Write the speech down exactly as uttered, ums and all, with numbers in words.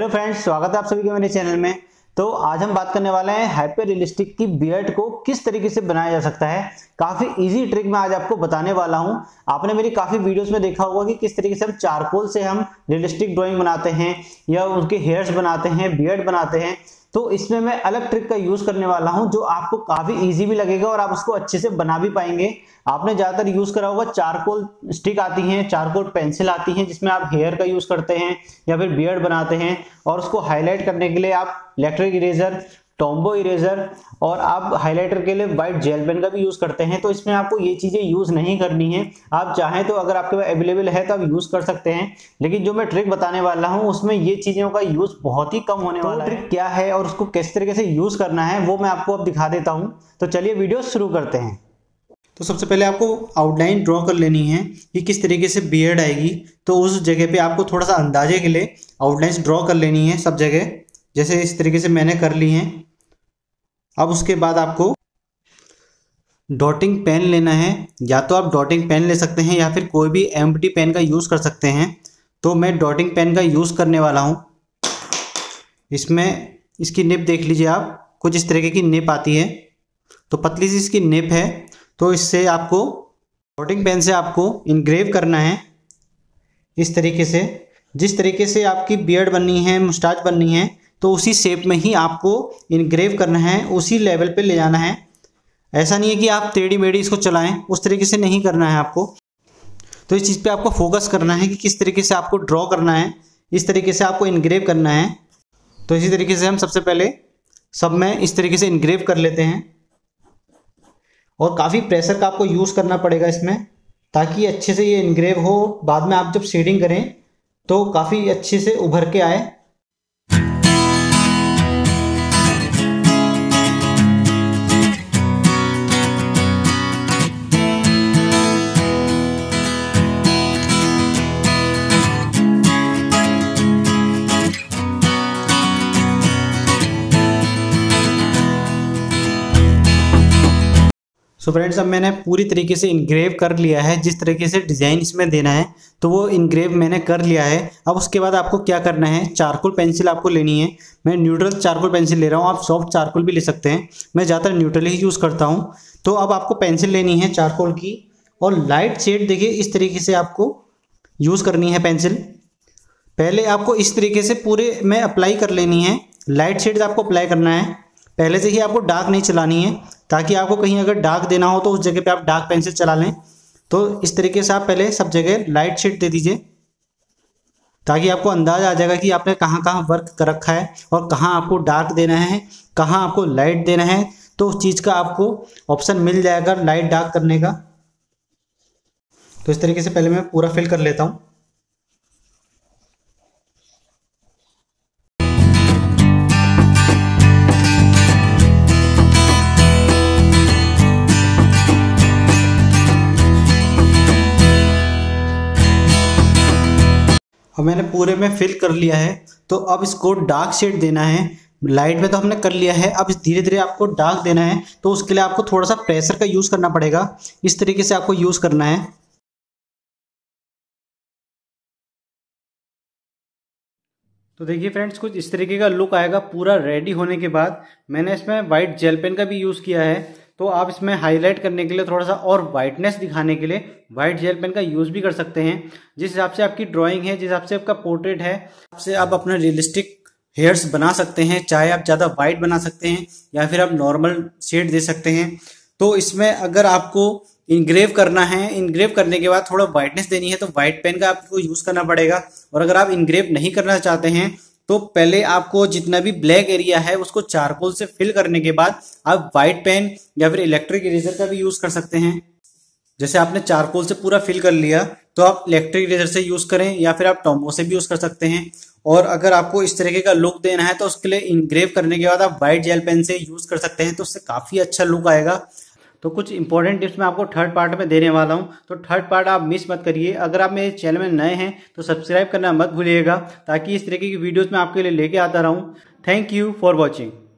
Friends, स्वागत है आप सभी के मेरे चैनल में। तो आज हम बात करने वाले हैं हाइपर रियलिस्टिक की बियर्ड को किस तरीके से बनाया जा सकता है। काफी इजी ट्रिक मैं आज आपको बताने वाला हूं। आपने मेरी काफी वीडियोस में देखा होगा कि किस तरीके से हम चारकोल से हम रियलिस्टिक ड्राइंग बनाते हैं या उनके हेयर्स बनाते हैं, बियर्ड बनाते हैं। तो इसमें मैं अलग ट्रिक का यूज करने वाला हूं जो आपको काफी इजी भी लगेगा और आप उसको अच्छे से बना भी पाएंगे। आपने ज्यादातर यूज करा होगा चारकोल स्टिक आती हैं, चारकोल पेंसिल आती हैं जिसमें आप हेयर का यूज करते हैं या फिर बियर्ड बनाते हैं, और उसको हाईलाइट करने के लिए आप इलेक्ट्रिक इरेजर, टॉम्बो इरेजर और आप हाइलाइटर के लिए व्हाइट जेल पेन का भी यूज करते हैं। तो इसमें आपको ये चीजें यूज नहीं करनी है। आप चाहें तो अगर आपके पास अवेलेबल है तो आप यूज कर सकते हैं, लेकिन जो मैं ट्रिक बताने वाला हूं उसमें ये चीजों का यूज बहुत ही कम होने वाला है। ट्रिक क्या है और उसको किस तरीके से यूज करना है वो मैं आपको अब दिखा देता हूं। तो चलिए वीडियो शुरू करते हैं। तो सबसे पहले आपको आउटलाइन ड्रॉ कर लेनी है कि किस तरीके से बियर्ड आएगी। तो उस जगह पे आपको थोड़ा सा अंदाजे के लिए आउटलाइंस ड्रॉ कर लेनी है सब जगह, जैसे इस तरीके से मैंने कर ली हैं। अब उसके बाद आपको डॉटिंग पेन लेना है, या तो आप डॉटिंग पेन ले सकते हैं या फिर कोई भी एम्प्टी पेन का यूज़ कर सकते हैं। तो मैं डॉटिंग पेन का यूज़ करने वाला हूँ। इसमें इसकी निप देख लीजिए आप, कुछ इस तरीके की निप आती है, तो पतली सी इसकी निप है। तो इससे आपको डॉटिंग पेन से आपको इनग्रेव करना है इस तरीके से। जिस तरीके से आपकी बियर्ड बननी है, मुस्टाच बननी है, तो उसी शेप में ही आपको इनग्रेव करना है, उसी लेवल पे ले जाना है। ऐसा नहीं है कि आप टेढ़ी मेढ़ी इसको चलाएं, उस तरीके से नहीं करना है आपको। तो इस चीज़ पे आपको फोकस करना है कि किस तरीके से आपको ड्रॉ करना है, इस तरीके से आपको इनग्रेव करना है। तो इसी तरीके से हम सबसे पहले सब में इस तरीके से इनग्रेव कर लेते हैं, और काफ़ी प्रेशर का आपको यूज़ करना पड़ेगा इसमें, ताकि अच्छे से ये इनग्रेव हो। बाद में आप जब शेडिंग करें तो काफ़ी अच्छे से उभर के आए। सो फ्रेंड्स, अब मैंने पूरी तरीके से इनग्रेव कर लिया है। जिस तरीके से डिज़ाइन इसमें देना है तो वो इनग्रेव मैंने कर लिया है। अब उसके बाद आपको क्या करना है, चारकोल पेंसिल आपको लेनी है। मैं न्यूट्रल चारकोल पेंसिल ले रहा हूँ, आप सॉफ्ट चारकोल भी ले सकते हैं। मैं ज़्यादातर न्यूट्रल ही यूज़ करता हूँ। तो अब आपको पेंसिल लेनी है चारकोल की, और लाइट शेड देखिए इस तरीके से आपको यूज़ करनी है पेंसिल। पहले आपको इस तरीके से पूरे में अप्लाई कर लेनी है। लाइट शेड आपको अप्लाई करना है, पहले से ही आपको डार्क नहीं चलानी है, ताकि आपको कहीं अगर डार्क देना हो तो उस जगह पे आप डार्क पेंसिल चला लें। तो इस तरीके से आप पहले सब जगह लाइट शेड दे दीजिए, ताकि आपको अंदाज़ा आ जाएगा कि आपने कहाँ कहाँ वर्क कर रखा है और कहाँ आपको डार्क देना है, कहाँ आपको लाइट देना है। तो उस चीज़ का आपको ऑप्शन मिल जाएगा लाइट डार्क करने का। तो इस तरीके से पहले मैं पूरा फिल कर लेता हूँ। अब मैंने पूरे में फिल कर लिया है। तो अब इसको डार्क शेड देना है। लाइट में तो हमने कर लिया है, अब धीरे धीरे आपको डार्क देना है। तो उसके लिए आपको थोड़ा सा प्रेशर का यूज़ करना पड़ेगा। इस तरीके से आपको यूज़ करना है। तो देखिए फ्रेंड्स, कुछ इस तरीके का लुक आएगा पूरा रेडी होने के बाद। मैंने इसमें वाइट जेल पेन का भी यूज़ किया है। तो आप इसमें हाईलाइट करने के लिए, थोड़ा सा और वाइटनेस दिखाने के लिए वाइट जेल पेन का यूज़ भी कर सकते हैं। जिस हिसाब से आपकी ड्राइंग है, जिस हिसाब से आपका पोर्ट्रेट है, उससे आप अपना रियलिस्टिक हेयर्स बना सकते हैं। चाहे आप ज़्यादा वाइट बना सकते हैं या फिर आप नॉर्मल शेड दे सकते हैं। तो इसमें अगर आपको इनग्रेव करना है, इनग्रेव करने के बाद थोड़ा वाइटनेस देनी है, तो वाइट पेन का आपको यूज़ करना पड़ेगा। और अगर आप इनग्रेव नहीं करना चाहते हैं तो पहले आपको जितना भी ब्लैक एरिया है उसको चारकोल से फिल करने के बाद आप वाइट पेन या फिर इलेक्ट्रिक इरेजर का भी यूज़ कर सकते हैं। जैसे आपने चारकोल से पूरा फिल कर लिया तो आप इलेक्ट्रिक इरेजर से यूज़ करें या फिर आप टॉम्बो से भी यूज़ कर सकते हैं। और अगर आपको इस तरीके का लुक देना है तो उसके लिए इनग्रेव करने के बाद आप वाइट जेल पेन से यूज़ कर सकते हैं, तो उससे काफ़ी अच्छा लुक आएगा। तो कुछ इंपॉर्टेंट टिप्स मैं आपको थर्ड पार्ट में देने वाला हूं, तो थर्ड पार्ट आप मिस मत करिए। अगर आप मेरे चैनल में नए हैं तो सब्सक्राइब करना मत भूलिएगा, ताकि इस तरीके की वीडियोस मैं आपके लिए लेके आता रहूं। Thank you for watching.